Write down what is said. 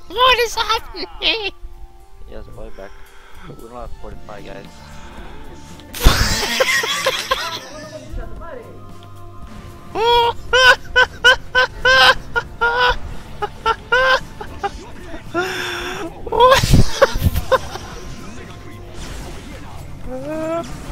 What is happening? Yes, boy, back. We don't have 45 guys. What the fuck?